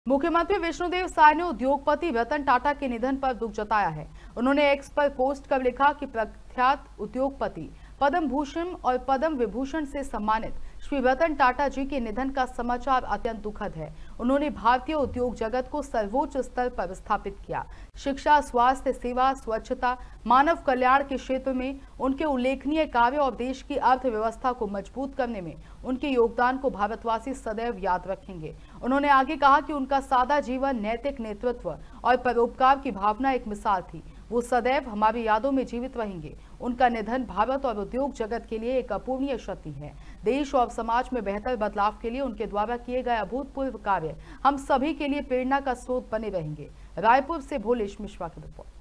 मुख्यमंत्री विष्णुदेव साय ने उद्योगपति रतन टाटा के निधन पर दुख जताया है। उन्होंने एक्स पर पोस्ट कर लिखा कि प्रख्यात उद्योगपति पद्म भूषण और पद्म विभूषण से सम्मानित श्री रतन टाटा जी के निधन का समाचार अत्यंत दुखद है। उन्होंने भारतीय उद्योग जगत को सर्वोच्च स्तर पर स्थापित किया। शिक्षा, स्वास्थ्य सेवा, स्वच्छता, मानव कल्याण के क्षेत्र में उनके उल्लेखनीय कार्य और देश की अर्थव्यवस्था को मजबूत करने में उनके योगदान को भारतवासी सदैव याद रखेंगे। उन्होंने आगे कहा कि उनका सादा जीवन, नैतिक नेतृत्व और परोपकार की भावना एक मिसाल थी। वो सदैव हमारी यादों में जीवित रहेंगे। उनका निधन भारत और उद्योग जगत के लिए एक अपूरणीय क्षति है। देश और समाज में बेहतर बदलाव के लिए उनके द्वारा किए गए अभूतपूर्व कार्य हम सभी के लिए प्रेरणा का स्रोत बने रहेंगे। रायपुर से भोलेश मिश्रा की रिपोर्ट।